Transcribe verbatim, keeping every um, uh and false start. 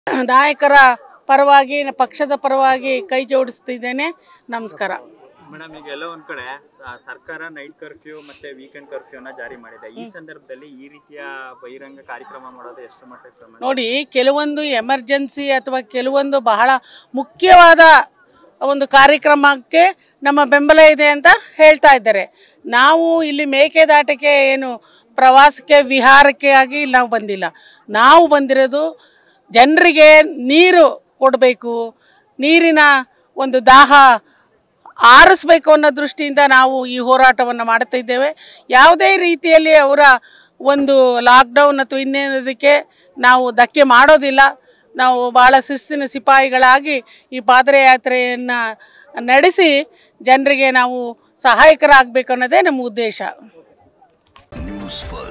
ನಾಯಕರ ಪರವಾಗಿ ಪಕ್ಷದ ಪರವಾಗಿ ಕೈ ಜೋಡಿಸ್ತಿದ್ದೇನೆ. ನಮಸ್ಕಾರ. ಮೇಡಮ್, ಈಗ ಎಲ್ಲ ಒಂದ್ ಕಡೆ ಸರ್ಕಾರ ನೈಟ್ ಕರ್ಫ್ಯೂ ಮತ್ತೆ ವೀಕೆಂಡ್ ಕರ್ಫ್ಯೂನ ಜಾರಿ ಮಾಡಿದೆ. ಈ ಸಂದರ್ಭದಲ್ಲಿ ಈ ರೀತಿಯ ಬಹಿರಂಗ ಕಾರ್ಯಕ್ರಮ ಮಾಡೋದು ಎಷ್ಟು ಮಟ್ಟಿಗೆ? ನೋಡಿ, ಕೆಲವೊಂದು ಎಮರ್ಜೆನ್ಸಿ ಅಥವಾ ಕೆಲವೊಂದು ಬಹಳ ಮುಖ್ಯವಾದ ಒಂದು ಕಾರ್ಯಕ್ರಮಕ್ಕೆ ನಮ್ಮ ಬೆಂಬಲ ಇದೆ ಅಂತ ಹೇಳ್ತಾ ಇದ್ದಾರೆ. ನಾವು ಇಲ್ಲಿ ಮೇಕೆದಾಟಿಗೆ ಏನು ಪ್ರವಾಸಕ್ಕೆ ವಿಹಾರಕ್ಕೆ ಆಗಿ ಇಲ್ಲಿ ನಾವು ಬಂದಿಲ್ಲ. ನಾವು ಬಂದಿರೋದು ಜನರಿಗೆ ನೀರು ಕೊಡಬೇಕು, ನೀರಿನ ಒಂದು ದಾಹ ಆರಿಸಬೇಕು ಅನ್ನೋ ದೃಷ್ಟಿಯಿಂದ ನಾವು ಈ ಹೋರಾಟವನ್ನು ಮಾಡ್ತಾ ಇದ್ದೇವೆ. ಯಾವುದೇ ರೀತಿಯಲ್ಲಿ ಅವರ ಒಂದು ಲಾಕ್ಡೌನ್ ಅಥವಾ ಇನ್ನೇನೋದಕ್ಕೆ ನಾವು ಧಕ್ಕೆ ಮಾಡೋದಿಲ್ಲ. ನಾವು ಭಾಳ ಶಿಸ್ತಿನ ಸಿಪಾಯಿಗಳಾಗಿ ಈ ಪಾದಯಾತ್ರೆಯನ್ನು ನಡೆಸಿ ಜನರಿಗೆ ನಾವು ಸಹಾಯಕರಾಗಬೇಕು ಅನ್ನೋದೇ ನಮ್ಮ ಉದ್ದೇಶ. News first.